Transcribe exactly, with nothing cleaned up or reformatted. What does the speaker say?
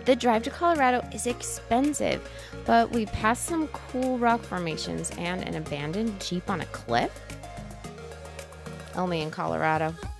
The drive to Colorado is expensive, but we passed some cool rock formations and an abandoned Jeep on a cliff. Only in Colorado.